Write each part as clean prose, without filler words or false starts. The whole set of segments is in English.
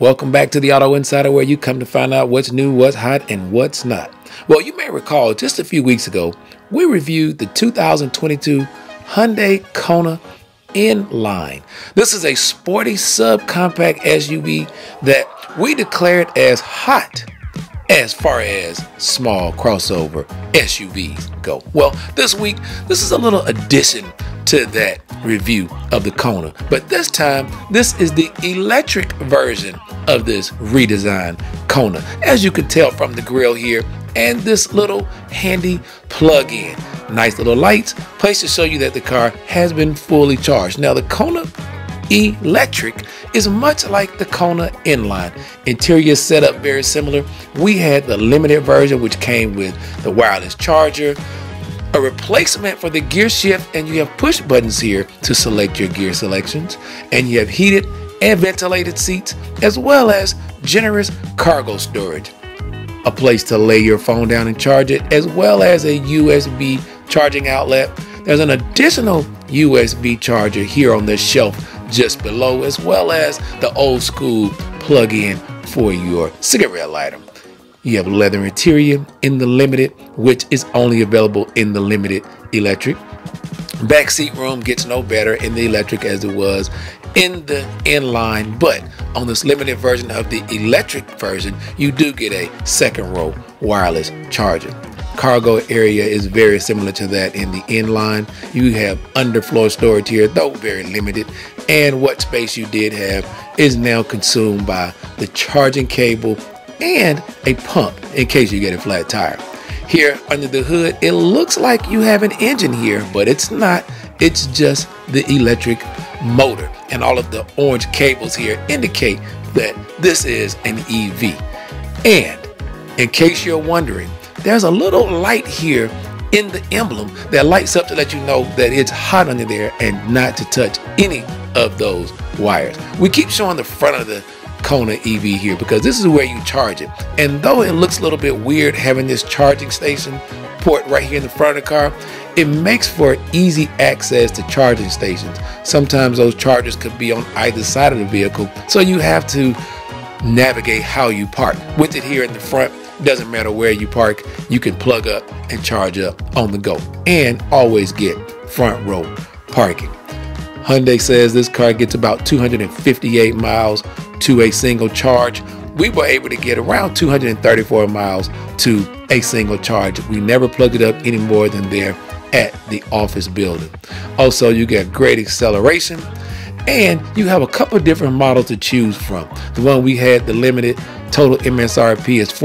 Welcome back to the Auto Insider, where you come to find out what's new, what's hot, and what's not. Well, you may recall just a few weeks ago, we reviewed the 2022 Hyundai Kona N-Line. This is a sporty subcompact SUV that we declared as hot as far as small crossover SUVs go. Well, this week, this is a little addition to that review of the Kona, but this time this is the electric version of this redesigned Kona, as you can tell from the grille here and this little handy plug-in. Nice little lights, place to show you that the car has been fully charged. Now, the Kona Electric is much like the Kona N-Line. Interior setup very similar. We had the limited version, which came with the wireless charger, a replacement for the gear shift, and you have push buttons here to select your gear selections, and you have heated and ventilated seats, as well as generous cargo storage, a place to lay your phone down and charge it, as well as a USB charging outlet. There's an additional USB charger here on this shelf just below, as well as the old school plug-in for your cigarette lighter. You have leather interior in the Limited, which is only available in the Limited Electric. Backseat room gets no better in the Electric as it was in the N-Line, but on this limited version of the electric version, you do get a second row wireless charger. Cargo area is very similar to that in the N-Line. You have underfloor storage here, though very limited, and what space you did have is now consumed by the charging cable and a pump in case you get a flat tire. Here under the hood, it looks like you have an engine here, but it's not. It's just the electric motor, and all of the orange cables here indicate that this is an EV. And in case you're wondering, there's a little light here in the emblem that lights up to let you know that it's hot under there and not to touch any of those wires. We keep showing the front of the Kona EV here because this is where you charge it. And though it looks a little bit weird having this charging station port right here in the front of the car, it makes for easy access to charging stations. Sometimes those chargers could be on either side of the vehicle, so you have to navigate how you park. With it here in the front, doesn't matter where you park, you can plug up and charge up on the go and always get front row parking. Hyundai says this car gets about 258 miles to a single charge. We were able to get around 234 miles to a single charge. We never plugged it up any more than there at the office building. Also, you get great acceleration, and you have a couple of different models to choose from. The one we had, the Limited, total MSRP is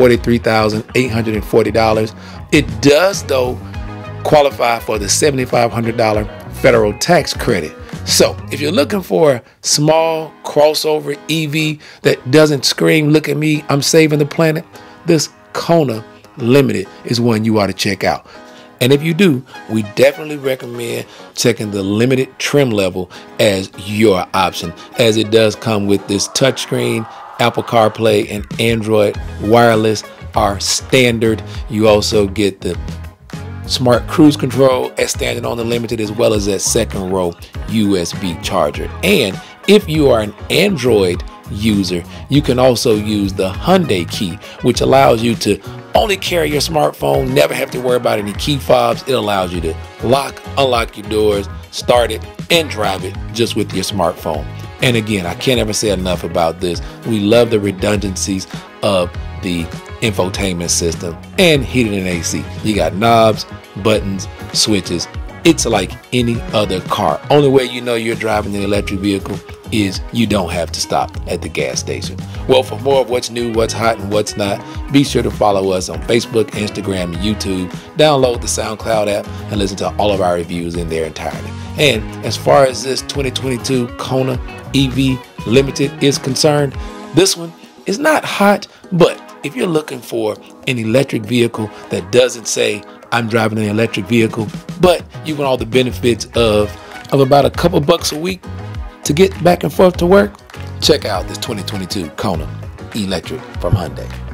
$43,840. It does, though, qualify for the $7,500 federal tax credit. So if you're looking for a small crossover EV that doesn't scream, "Look at me, I'm saving the planet," this Kona Limited is one you ought to check out. And if you do, we definitely recommend checking the Limited trim level as your option, as it does come with this touchscreen. Apple CarPlay and Android wireless are standard. You also get the smart cruise control as standard on the Limited, as well as that second row USB charger. And if you are an Android user, you can also use the Hyundai key, which allows you to only carry your smartphone, never have to worry about any key fobs. It allows you to lock, unlock your doors, start it, and drive it just with your smartphone. And again, I can't ever say enough about this. We love the redundancies of the infotainment system and heating and AC. You got knobs, buttons, switches. It's like any other car. Only way you know you're driving an electric vehicle is you don't have to stop at the gas station. Well, for more of what's new, what's hot, and what's not, be sure to follow us on Facebook, Instagram, and YouTube. Download the SoundCloud app and listen to all of our reviews in their entirety. And as far as this 2022 Kona EV Limited is concerned, this one is not hot, but if you're looking for an electric vehicle that doesn't say "I'm driving an electric vehicle," but you want all the benefits of about a couple bucks a week to get back and forth to work, check out this 2022 Kona Electric from Hyundai.